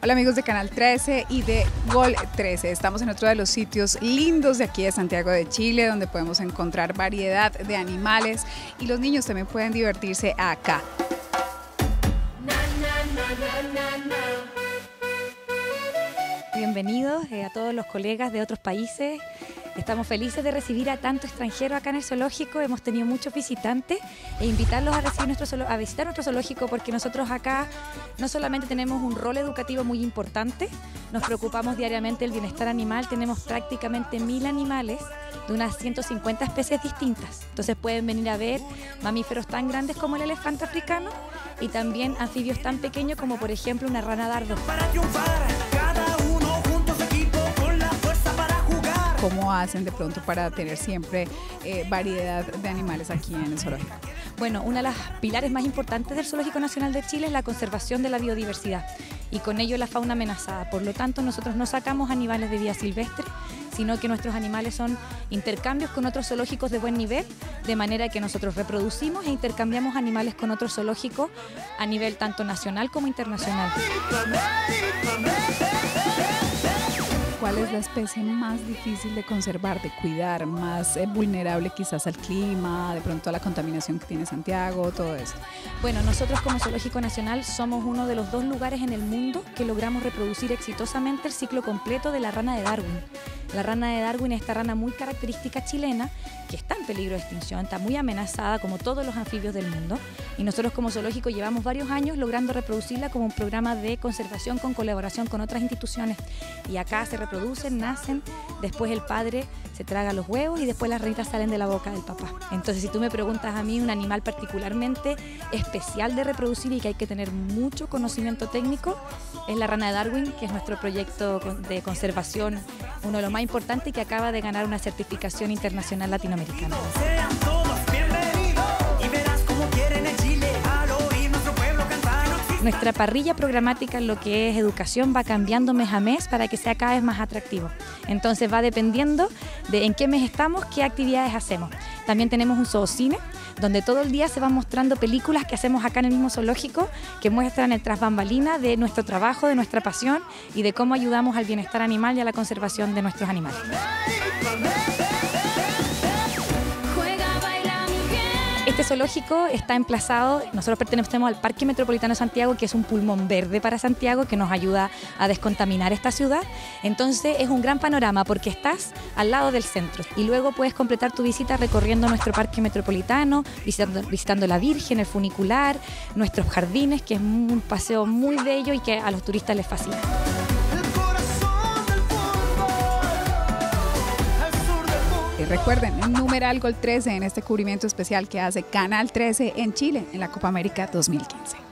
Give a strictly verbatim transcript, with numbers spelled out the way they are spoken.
Hola amigos de Canal trece y de Gol trece. Estamos en otro de los sitios lindos de aquí de Santiago de Chile, donde podemos encontrar variedad de animales y los niños también pueden divertirse acá. Bienvenidos eh, a todos los colegas de otros países. Estamos felices de recibir a tanto extranjero acá en el zoológico. Hemos tenido muchos visitantes e invitarlos a, recibir nuestro, a visitar nuestro zoológico porque nosotros acá no solamente tenemos un rol educativo muy importante, nos preocupamos diariamente del bienestar animal. Tenemos prácticamente mil animales de unas ciento cincuenta especies distintas. Entonces pueden venir a ver mamíferos tan grandes como el elefante africano y también anfibios tan pequeños como por ejemplo una rana dardo. Para triunfar, cada uno juntos equipo con la fuerza para jugar. ¿Cómo hacen de pronto para tener siempre eh, variedad de animales aquí en el zoológico? Bueno, uno de los pilares más importantes del Zoológico Nacional de Chile es la conservación de la biodiversidad y con ello la fauna amenazada. Por lo tanto, nosotros no sacamos animales de vida silvestre, sino que nuestros animales son intercambios con otros zoológicos de buen nivel, de manera que nosotros reproducimos e intercambiamos animales con otros zoológicos a nivel tanto nacional como internacional. ¿Cuál es la especie más difícil de conservar, de cuidar, más eh, vulnerable quizás al clima, de pronto a la contaminación que tiene Santiago, todo eso? Bueno, nosotros como Zoológico Nacional somos uno de los dos lugares en el mundo que logramos reproducir exitosamente el ciclo completo de la rana de Darwin. La rana de Darwin es esta rana muy característica chilena que está en peligro de extinción, está muy amenazada como todos los anfibios del mundo y nosotros como zoológico llevamos varios años logrando reproducirla como un programa de conservación con colaboración con otras instituciones y acá se reproducen, nacen, después el padre se traga los huevos y después las ranitas salen de la boca del papá. Entonces si tú me preguntas a mí un animal particularmente especial de reproducir y que hay que tener mucho conocimiento técnico es la rana de Darwin, que es nuestro proyecto de conservación, uno de los más importantes y que acaba de ganar una certificación internacional latinoamericana. Sean todos bienvenidos y verás cómo quieren el Chile al oír nuestro pueblo cantar. Nuestra parrilla programática en lo que es educación va cambiando mes a mes para que sea cada vez más atractivo. Entonces va dependiendo de en qué mes estamos, qué actividades hacemos. También tenemos un zoocine, donde todo el día se van mostrando películas que hacemos acá en el mismo zoológico, que muestran el tras bambalina de nuestro trabajo, de nuestra pasión y de cómo ayudamos al bienestar animal y a la conservación de nuestros animales. Este zoológico está emplazado, nosotros pertenecemos al Parque Metropolitano de Santiago, que es un pulmón verde para Santiago que nos ayuda a descontaminar esta ciudad. Entonces es un gran panorama porque estás al lado del centro y luego puedes completar tu visita recorriendo nuestro Parque Metropolitano, visitando, visitando la Virgen, el funicular, nuestros jardines, que es un paseo muy bello y que a los turistas les fascina. Y recuerden, numeral Gol trece en este cubrimiento especial que hace Canal trece en Chile en la Copa América dos mil quince.